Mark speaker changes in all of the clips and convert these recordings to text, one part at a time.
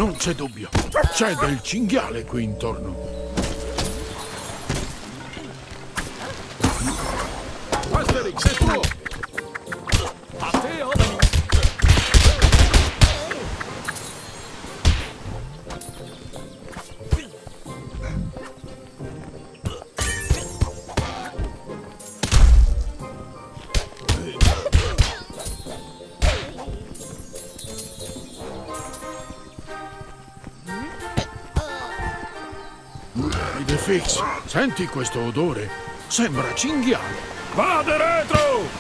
Speaker 1: Non c'è dubbio. C'è del cinghiale qui intorno.
Speaker 2: Asterix, è tuo! A te, Obelix!
Speaker 1: Idefix, senti questo odore? Sembra cinghiale.
Speaker 2: Vade retro!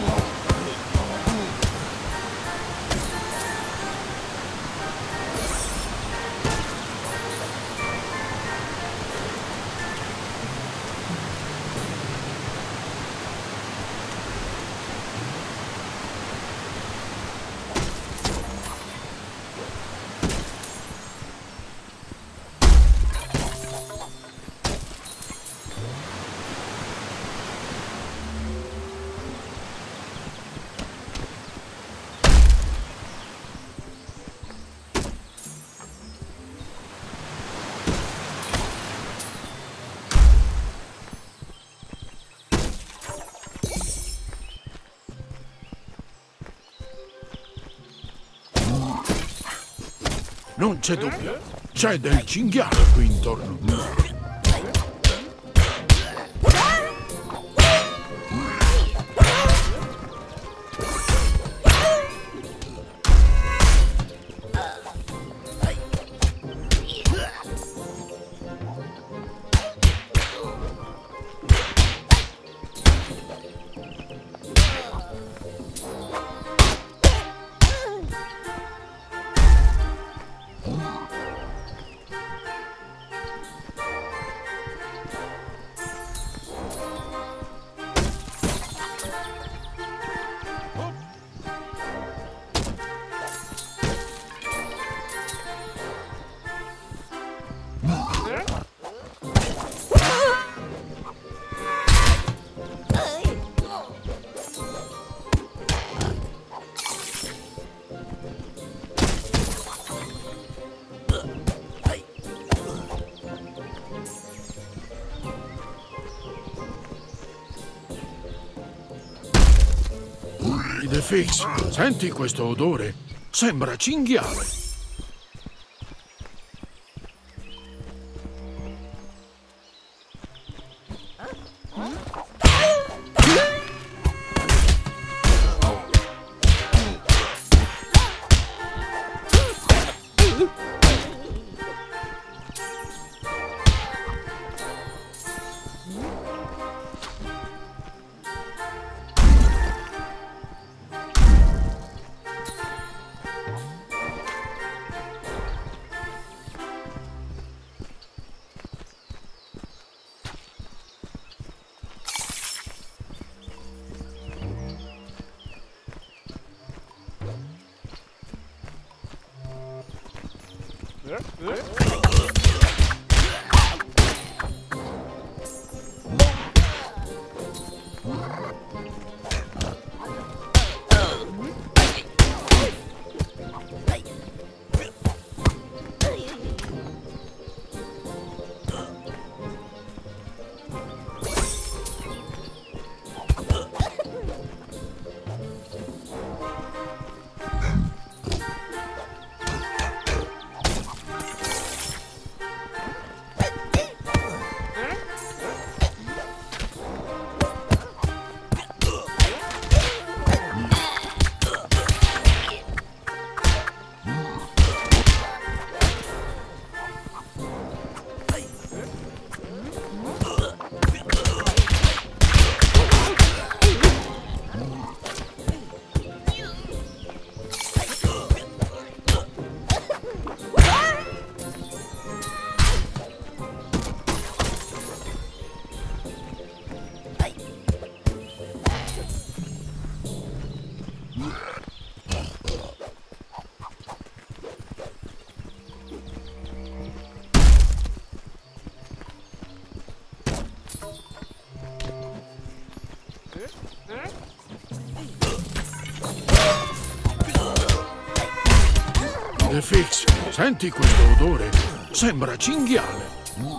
Speaker 1: Non c'è dubbio. C'è del cinghiale qui intorno. Idefix, senti questo odore? Sembra cinghiale. The Fix, senti questo odore? Sembra cinghiale.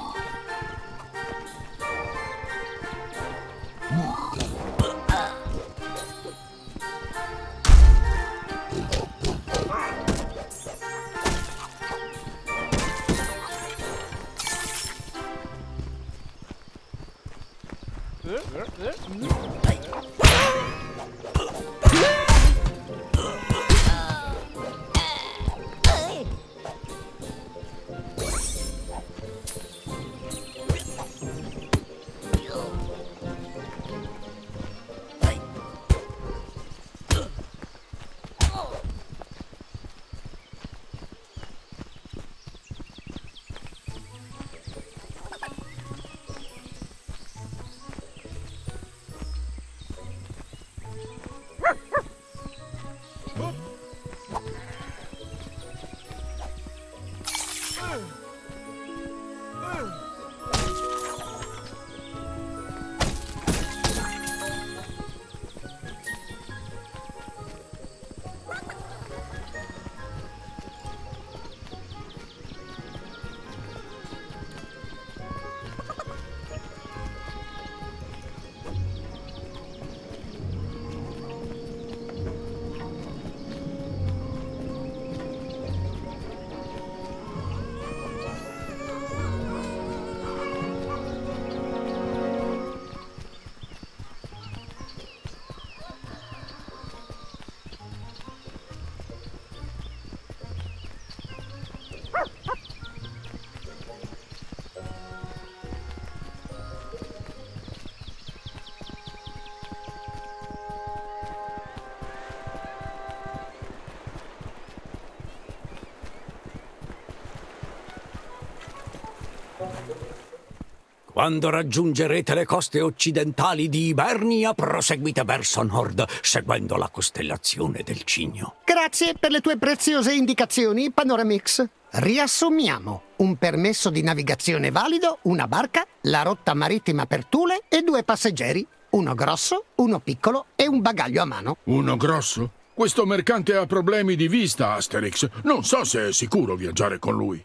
Speaker 3: Quando raggiungerete le coste occidentali di Ibernia, proseguite verso nord, seguendo la costellazione del Cigno.
Speaker 4: Grazie per le tue preziose indicazioni, Panoramix. Riassumiamo: un permesso di navigazione valido, una barca, la rotta marittima per Thule e 2 passeggeri. Uno grosso, uno piccolo e un bagaglio a mano.
Speaker 1: Uno grosso? Questo mercante ha problemi di vista, Asterix. Non so se è sicuro viaggiare con lui.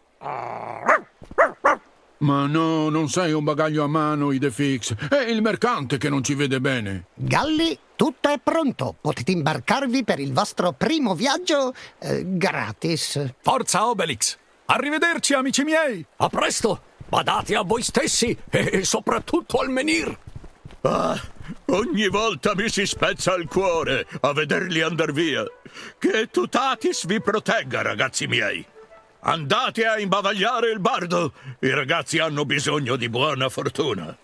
Speaker 1: Ma no, non sei un bagaglio a mano, Idefix. È il mercante che non ci vede bene.
Speaker 4: Galli, tutto è pronto. Potete imbarcarvi per il vostro primo viaggio gratis.
Speaker 2: Forza, Obelix! Arrivederci, amici miei!
Speaker 3: A presto! Badate a voi stessi e soprattutto al menhir!
Speaker 5: Ah, ogni volta mi si spezza il cuore a vederli andar via. Che Tutatis vi protegga, ragazzi miei. Andate a imbavagliare il bardo. I ragazzi hanno bisogno di buona fortuna.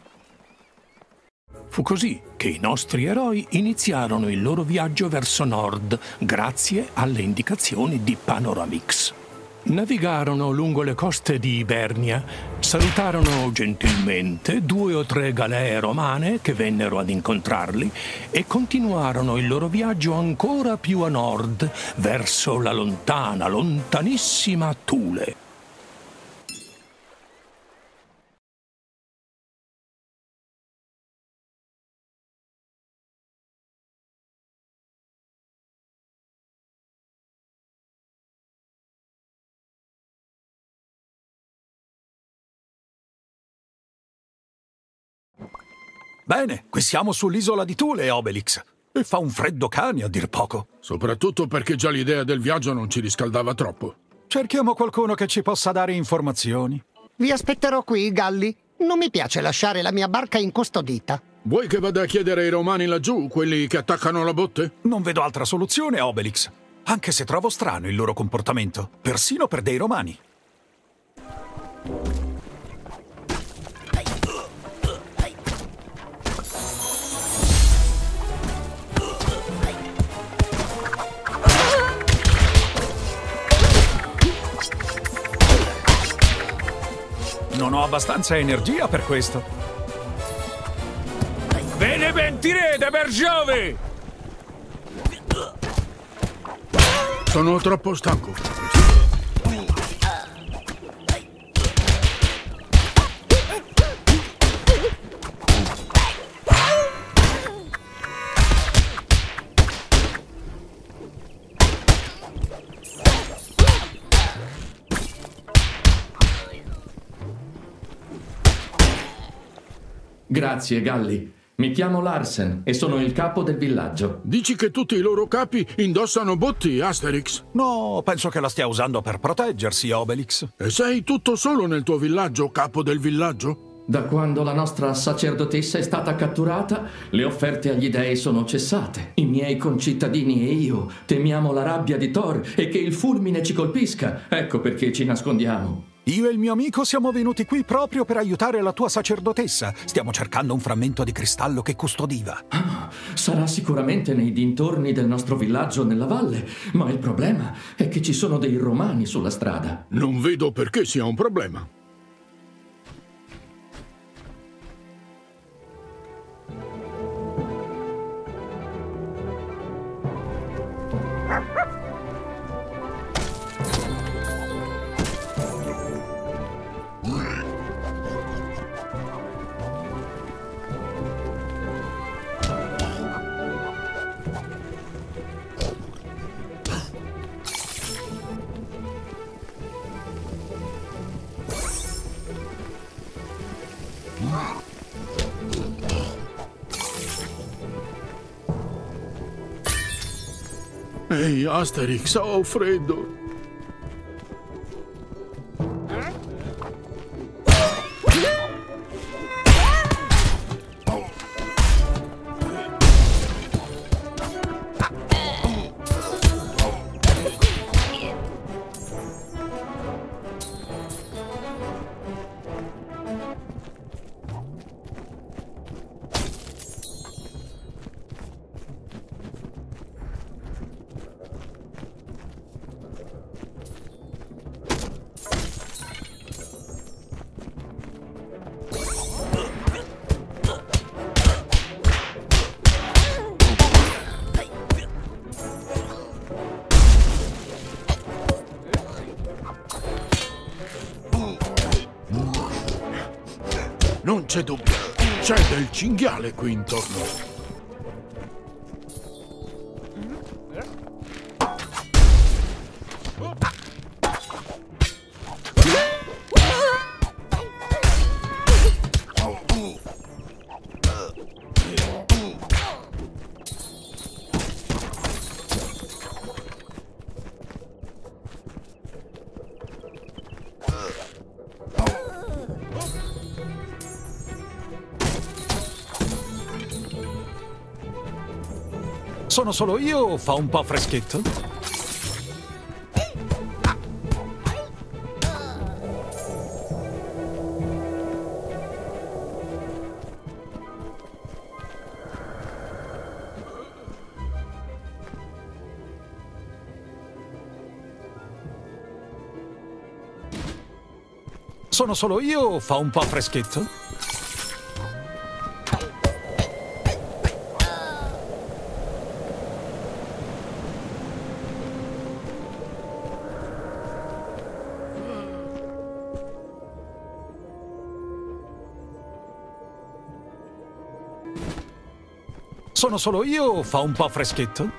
Speaker 6: Fu così che i nostri eroi iniziarono il loro viaggio verso nord, grazie alle indicazioni di Panoramix. Navigarono lungo le coste di Ibernia, salutarono gentilmente 2 o 3 galee romane che vennero ad incontrarli e continuarono il loro viaggio ancora più a nord, verso la lontana, lontanissima Thule.
Speaker 2: Bene, qui siamo sull'isola di Thule, Obelix. E fa un freddo cane, a dir poco.
Speaker 1: Soprattutto perché già l'idea del viaggio non ci riscaldava troppo.
Speaker 2: Cerchiamo qualcuno che ci possa dare informazioni.
Speaker 4: Vi aspetterò qui, Galli. Non mi piace lasciare la mia barca incustodita.
Speaker 1: Vuoi che vada a chiedere ai romani laggiù, quelli che attaccano la botte?
Speaker 2: Non vedo altra soluzione, Obelix. Anche se trovo strano il loro comportamento, persino per dei romani. Non ho abbastanza energia per questo.
Speaker 5: Ve ne pentirete, per Giove!
Speaker 1: Sono troppo stanco.
Speaker 7: Grazie, Galli. Mi chiamo Larsen e sono il capo del villaggio.
Speaker 1: Dici che tutti i loro capi indossano botti, Asterix?
Speaker 2: No, penso che la stia usando per proteggersi, Obelix.
Speaker 1: E sei tutto solo nel tuo villaggio, capo del villaggio?
Speaker 7: Da quando la nostra sacerdotessa è stata catturata, le offerte agli dei sono cessate. I miei concittadini e io temiamo la rabbia di Thor e che il fulmine ci colpisca. Ecco perché ci nascondiamo.
Speaker 2: Io e il mio amico siamo venuti qui proprio per aiutare la tua sacerdotessa. Stiamo cercando un frammento di cristallo che custodiva.
Speaker 7: Sarà sicuramente nei dintorni del nostro villaggio nella valle, ma il problema è che ci sono dei romani sulla strada.
Speaker 1: Non vedo perché sia un problema. Ehi, Asterix, ho freddo. Non c'è dubbio, c'è del cinghiale qui intorno.
Speaker 2: Sono solo io o fa un po' freschetto? Sono solo io o fa un po' freschetto? Sono solo io o fa un po' freschetto?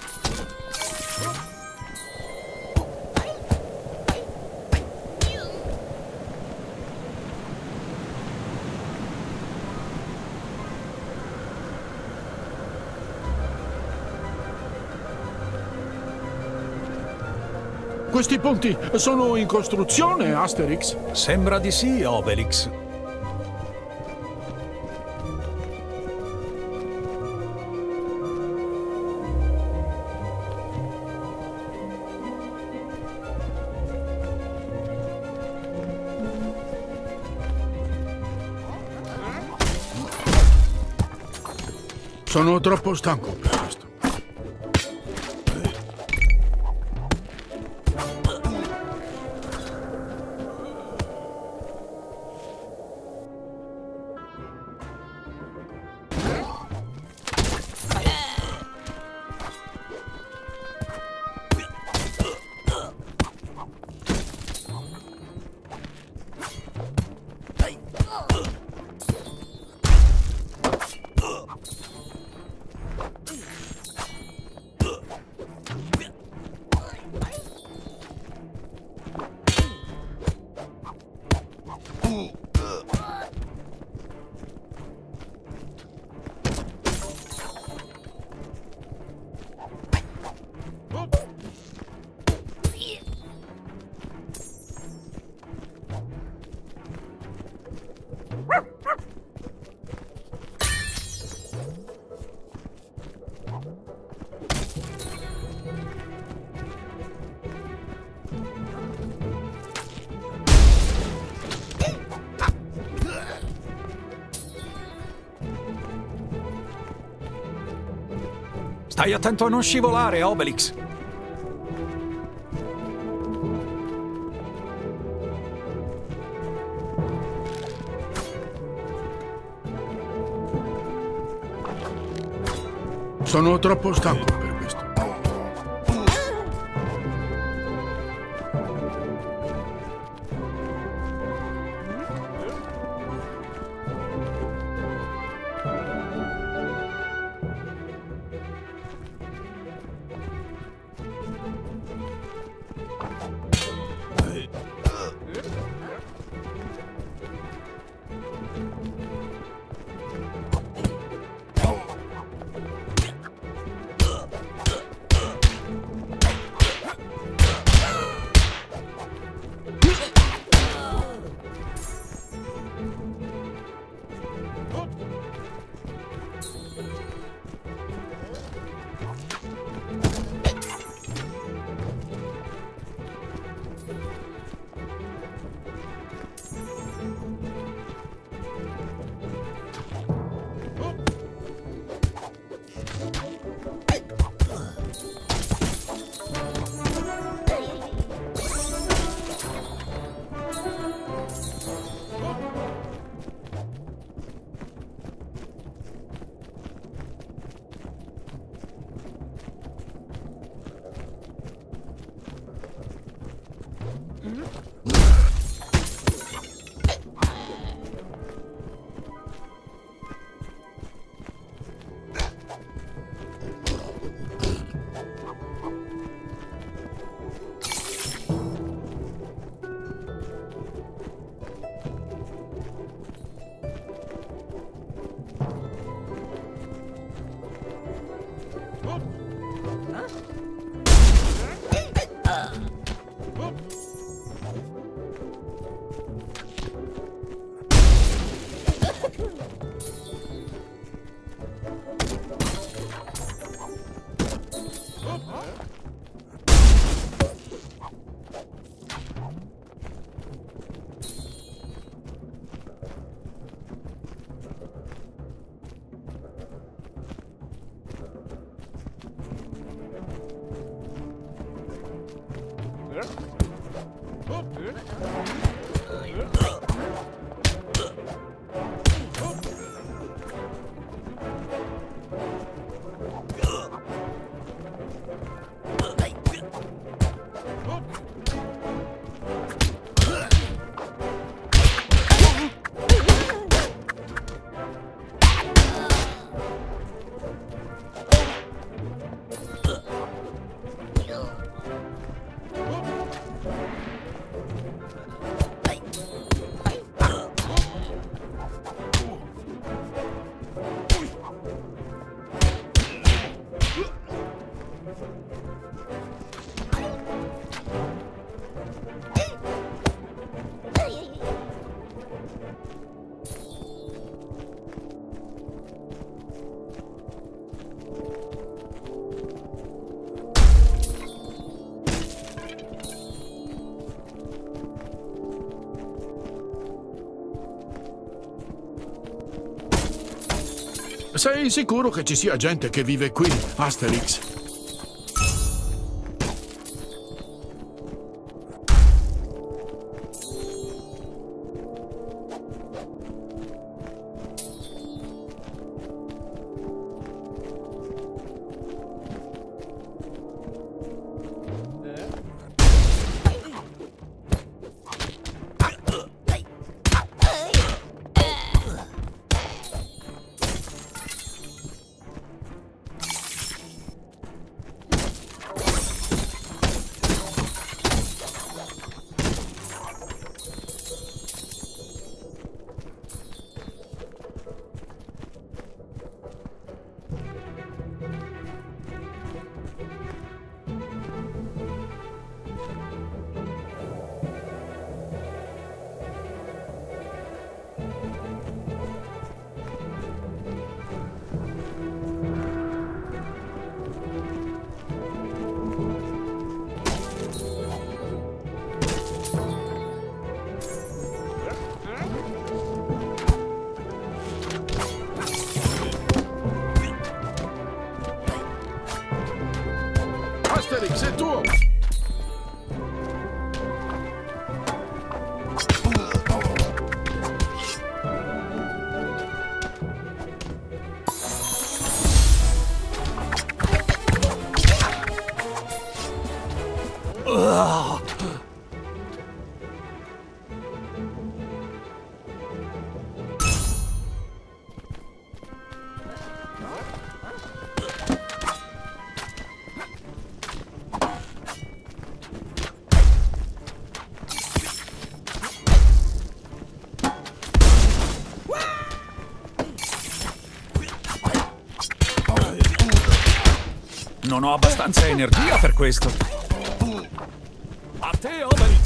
Speaker 1: Questi ponti sono in costruzione, Asterix?
Speaker 2: Sembra di sì, Obelix.
Speaker 1: Sono troppo stanco per questo.
Speaker 2: Stai attento a non scivolare, Obelix.
Speaker 1: Sono troppo stanco per questo. Sei sicuro che ci sia gente che vive qui, Asterix? Asterix, è tuo!
Speaker 2: Non ho abbastanza energia per questo.
Speaker 3: A te, Obelix!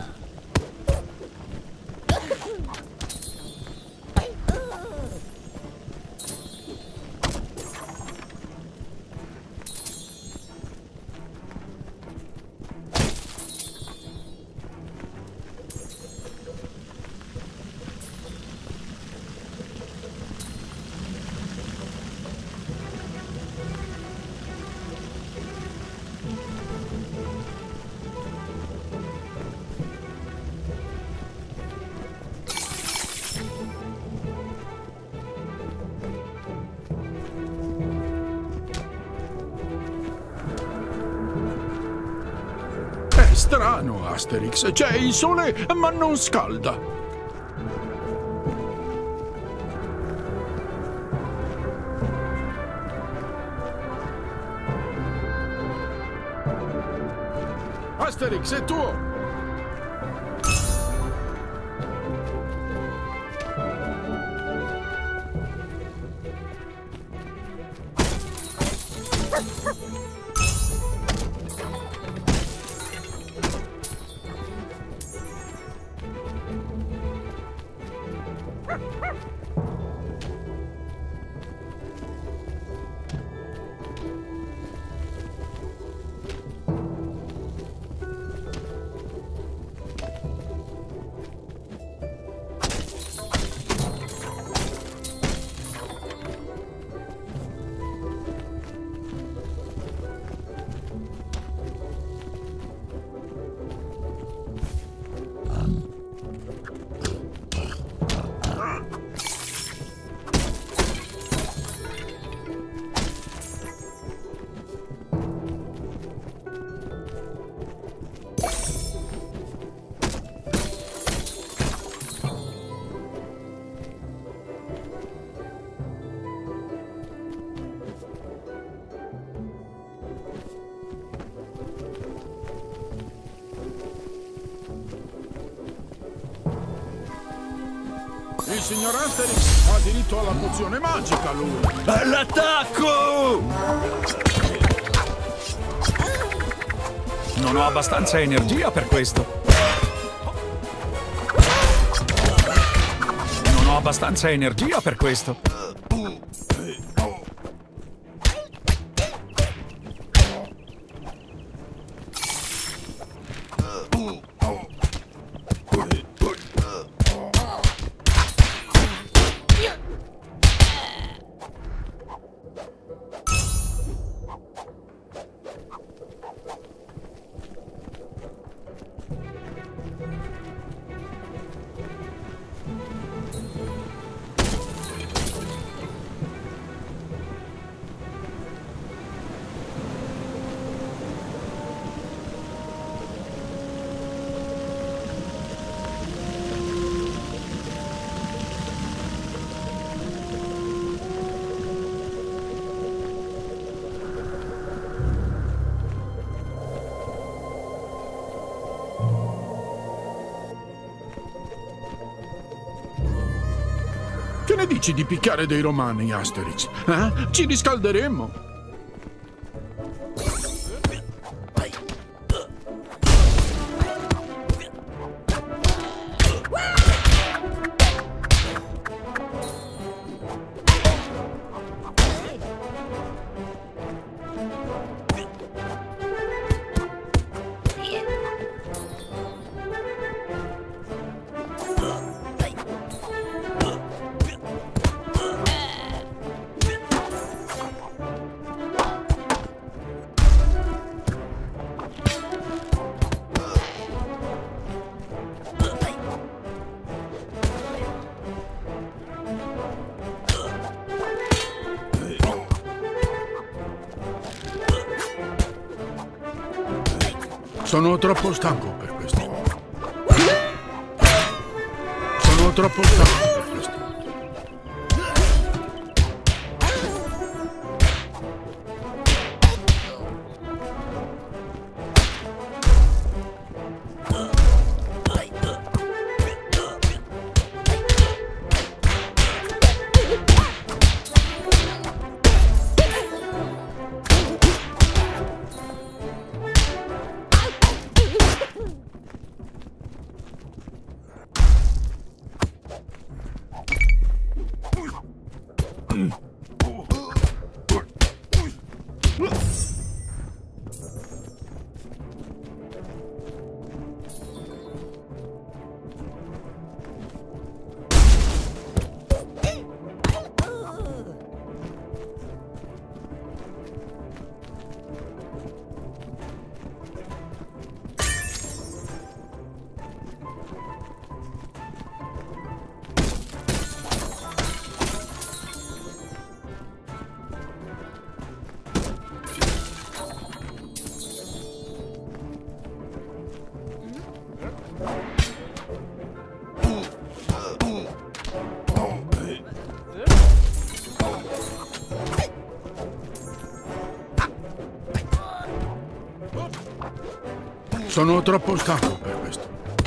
Speaker 1: Strano, Asterix. C'è il sole, ma non scalda. Asterix, è tuo! Il signor Asterix ha diritto alla pozione magica, lui!
Speaker 5: All'attacco!
Speaker 2: Non ho abbastanza energia per questo. Non ho abbastanza energia per questo.
Speaker 1: Che ne dici di picchiare dei romani, Asterix? Ci riscalderemmo. Sono troppo stanco per questo. Sono troppo stanco per questo. Sono troppo stanco per questo.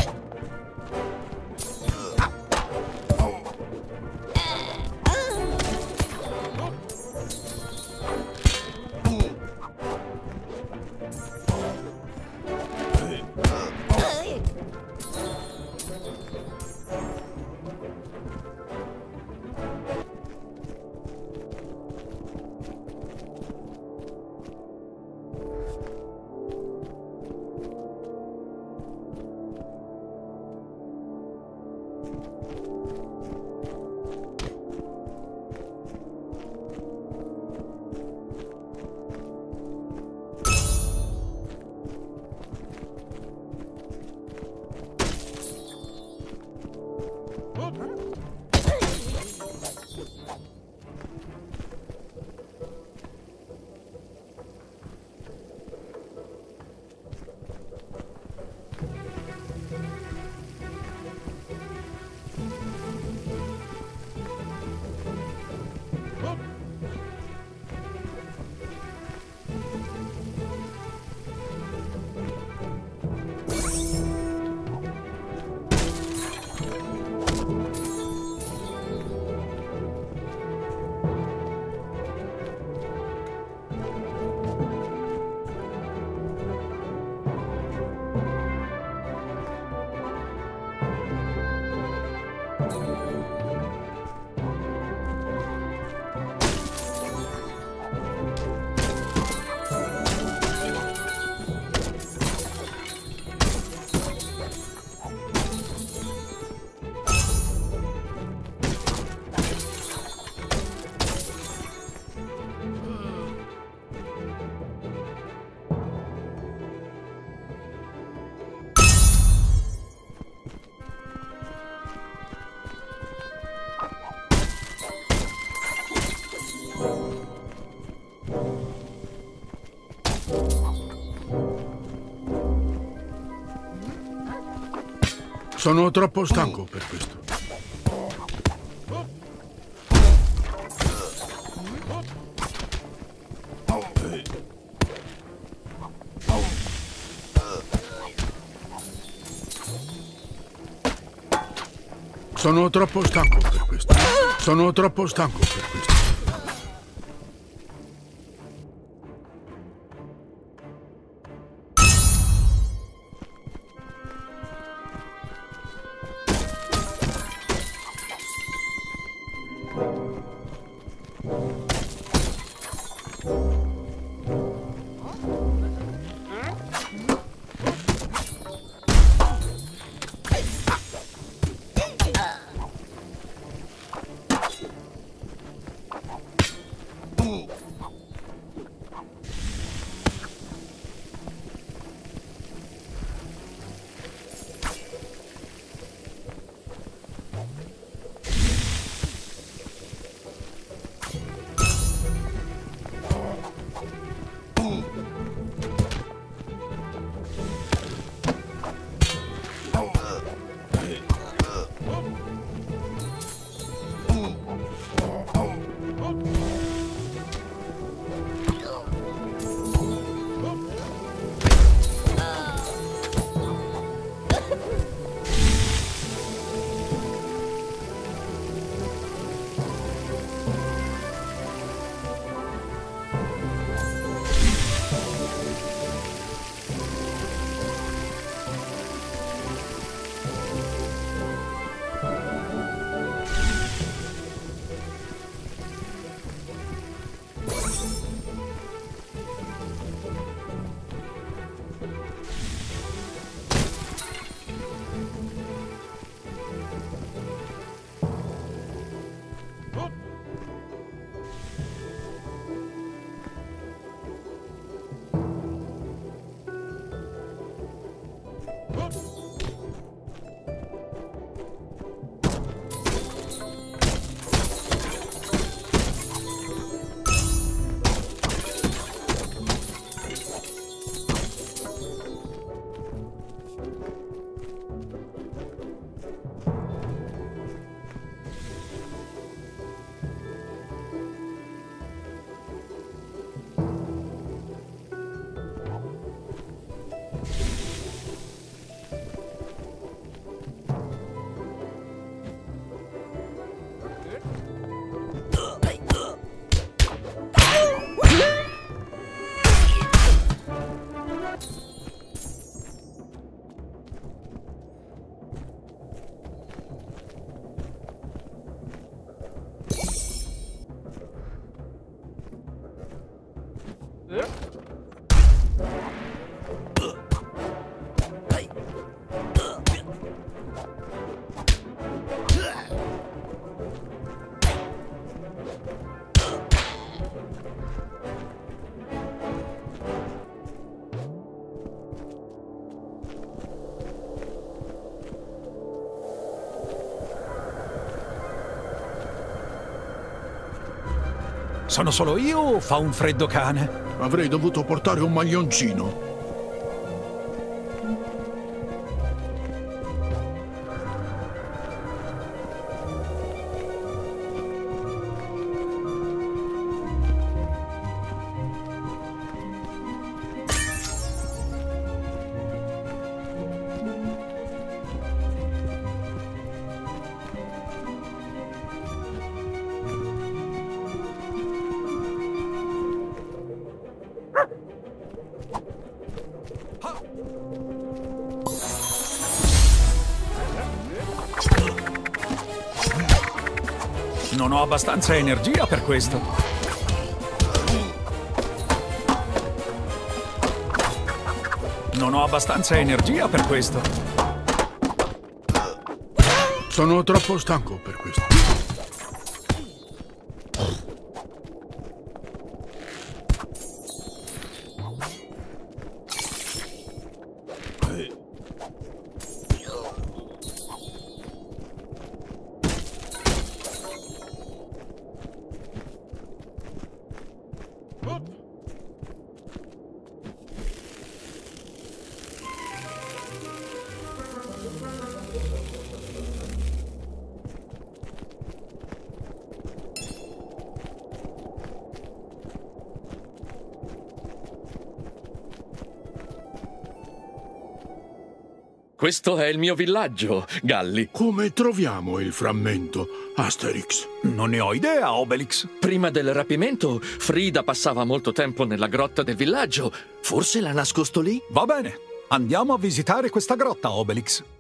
Speaker 1: Sono troppo stanco per questo. Sono troppo stanco per questo. Sono troppo stanco per questo.
Speaker 2: Sono solo io o fa un freddo cane?
Speaker 1: Avrei dovuto portare un maglioncino.
Speaker 2: Non ho abbastanza energia per questo. Non ho abbastanza energia per questo.
Speaker 1: Sono troppo stanco per questo.
Speaker 8: Questo è il mio villaggio, Galli.
Speaker 1: Come troviamo il frammento, Asterix?
Speaker 2: Non ne ho idea, Obelix.
Speaker 8: Prima del rapimento, Frida passava molto tempo nella grotta del villaggio. Forse l'ha nascosto lì?
Speaker 2: Va bene, andiamo a visitare questa grotta, Obelix.